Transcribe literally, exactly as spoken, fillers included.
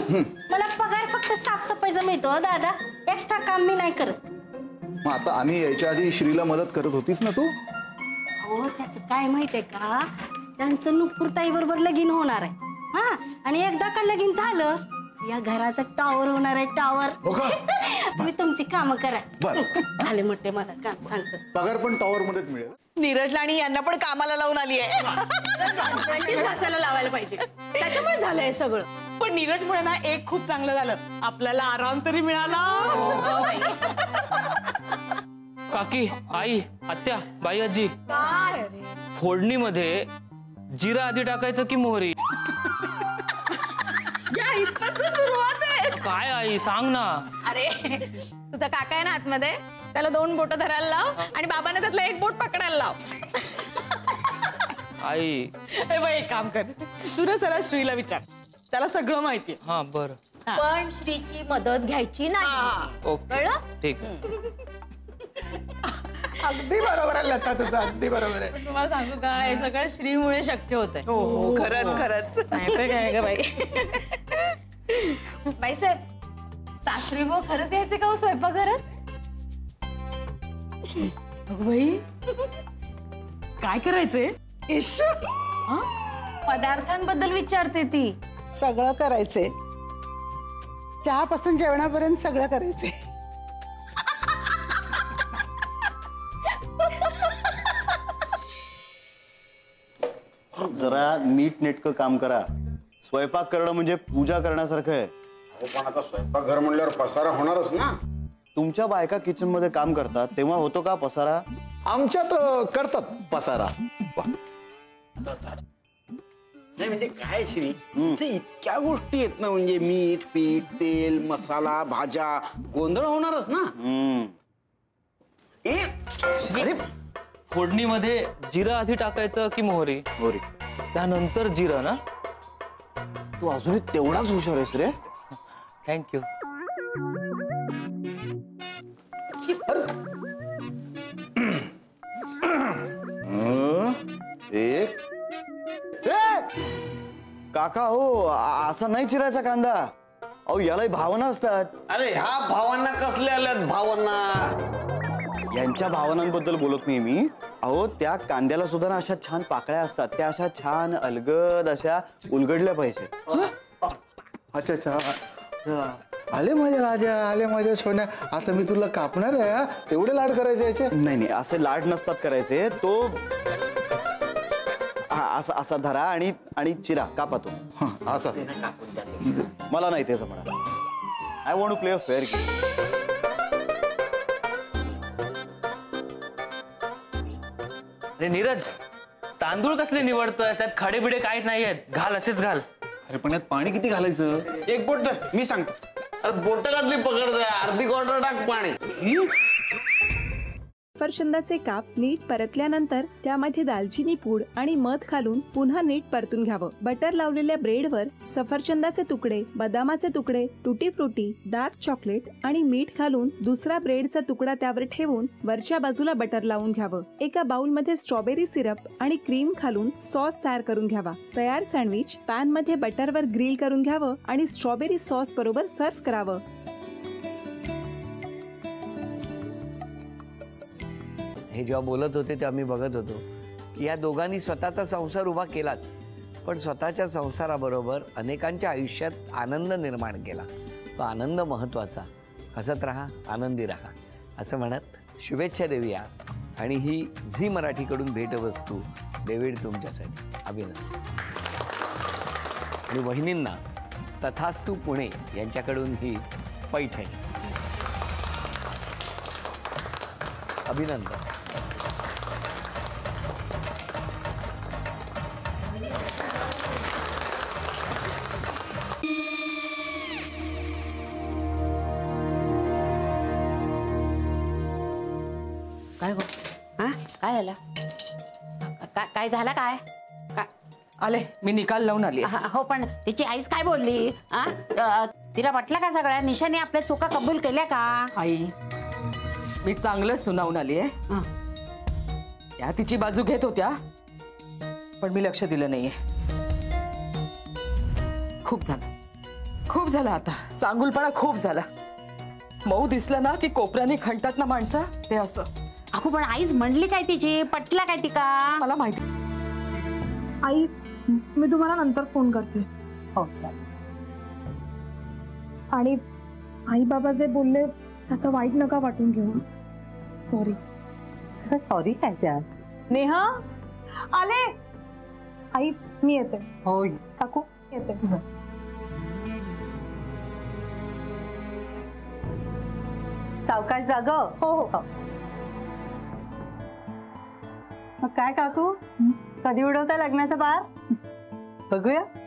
मला पगार फक्त साफसफाईचा मिळतो दादा, एक्स्ट्रा काम मी नाही करत. मग आता आम्ही यायच्या आधी श्रीला मदत करत होतीस ना तू? हो, त्याचं काय माहितीये का, त्यांचं नुपुरताई बरोबर लगीन होणार आहे. हा, आणि एकदा का लगीन झालं या घराचं टावर होणार आहे, टावर. तुम्ही तुमची कामं करा. बरं आले मोठे, मला काम सांगतो. पगार पण टॉवर मध्येच मिळेल. नीरजला आणि यांना पण कामाला लावून आली आहे. घासायला लावायला पाहिजे, त्याच्यामुळे झालंय सगळं. पण नीरजमुळे ना एक खूप चांगलं झालं, आपल्याला आराम तरी मिळाला. काकी, आई, आत्या, बाई, आजी, फोडणीमध्ये जिरा आधी टाकायचं की मोहरी? सुरुवात आहे. काय आई सांग ना. अरे तुझा काका आहे ना आतमध्ये, त्याला दोन बोट धरायला लाव आणि बाबाने त्यातलं एक बोट पकडायला लाव. आई ए बाई, एक काम कर, तू ना चला श्रीला विचार, त्याला सगळं माहितीये. हा बर. पण श्रीची मदत घ्यायची नाही. कळलं? ठीक. अगदी बरोबर आहे लता, तुझं अगदी बरोबर आहे. तुम्हाला सांगू का, हे सगळं श्रीमुळे शक्य होतंय. हो हो, खरंच खरंच. नाही काय ग बाई. बाईसाहेब, सासरी भाऊ खरंच यायचे का स्वयंपाकघरात? बाई, काय करायचंय? पदार्थांबद्दल विचारते ती. सगळं करायचंय, चहापासून जेवणापर्यंत सगळं करायचंय. जरा नीट नेटकं काम करा. स्वयंपाक करणं म्हणजे पूजा करण्यासारखं आहे. पण आता स्वयंपाकघर म्हणल्यावर पसारा होणारच ना. तुमच्या बायका किचन मध्ये काम करतात तेव्हा होतो का पसारा? आमच्यात करतात पसारा. नाही म्हणजे काय श्री, इतक्या गोष्टी आहेत ना, म्हणजे मीठ, पीठ, तेल, मसाला, भाज्या, गोंधळ होणारच ना. अरे फोडणीमध्ये जिरा आधी टाकायचं की मोहरी? मोहरी. त्यानंतर जिरा ना. तू अजूनही तेवढाच हुशार आहेस रे. थँक्यू. एक काका हो, असा नाही चिरायचा कांदा. अहो यालाही भावना असतात. अरे ह्या भावांना कसले आल्यात भावांना? यांच्या भावनांबद्दल बोलत नाही मी. अहो त्या कांद्याला सुद्धा ना अशा छान पाकळ्या असतात, त्या अशा छान अलगद अशा उलगडल्या पाहिजे. अच्छा अच्छा, आले माझ्या राजा, आले माझ्या सोन्या. आता मी तुला कापणार आहे. एवढे लाड करायचे याचे? नाही नाही, असे लाड नसतात करायचे. तो असा असा धरा आणि आणि चिरा कापा तो. असं मला नाही ते जमणार. I want to play a fair game. अरे नीरज, तांदूळ कसले निवडतोय? त्यात खडे बिडे काहीच नाहीयेत. घाल, असेच घाल. अरे पण यात पाणी किती घालायचं? एक बोट तर मी सांगतो. अरे बोट घातली पकड, अर्धी क्वार्टर टाक पाणी. सफरचंदाचे काप नीट परतल्यानंतर त्यामध्ये दालचिनी पूड आणि मध घालून पुन्हा नीट परतून घ्यावं. बटर लावलेल्या ब्रेडवर सफरचंदाचे तुकडे, बदामाचे तुकडे, टुटी फ्रुटी, डार्क चॉकलेट आणि मीठ घालून दुसरा ब्रेडचा तुकडा त्यावर ठेवून वरच्या बाजूला बटर लावून घ्यावं. एका बाउलमध्ये स्ट्रॉबेरी सिरप आणि क्रीम घालून सॉस तयार करून घ्यावा. तयार सँडविच पॅन मध्ये बटरवर ग्रिल करून घ्यावं आणि स्ट्रॉबेरी सॉस बरोबर सर्व्ह करावं. हे जेव्हा बोलत होते तेव्हा मी बघत होतो की या दोघांनी स्वतःचा संसार उभा केलाच, पण स्वतःच्या संसाराबरोबर अनेकांच्या आयुष्यात आनंद निर्माण केला. तो आनंद महत्त्वाचा. हसत राहा, आनंदी राहा असं म्हणत शुभेच्छा देऊया. आणि ही झी मराठीकडून भेटवस्तू डेव्हिड तुमच्यासाठी. अभिनंदन. आणि वहिनींना तथास्तू पुणे यांच्याकडून ही पैठणी. अभिनंदन. काय गो? हा काय झालं? काय झालं? काय काय आले मी निकाल लावून आली. हो पण तिची आईच काय बोलली? हा तिला वाटलं का सगळ्या निशाने आपल्या चुका कबूल केल्या का? आई मी चांगलं सुनावून आली आहे. त्या तिची बाजू घेत होत्या पण मी लक्ष दिलं नाहीये. खूप झालं. खूप झाला आता, चांगुलपणा खूप झाला. मऊ दिसलं ना की कोपऱ्याने खणतात ना माणसं, ते असं. अगो पण आईच म्हणली काय तिची, पटला काय ती का? मला माहिती. आई मी तुम्हाला नंतर फोन करते. हो. आणि आई बाबा जे बोलले त्याचं वाईट नका वाटून घेऊ. सॉरी. सॉरी काय त्या? नेहा आले. आई मी येते. हो काकू येते. सावकाश जाग. हो हो. मग काय काकू, कधी उडवता लग्नाचा बार? बघूया.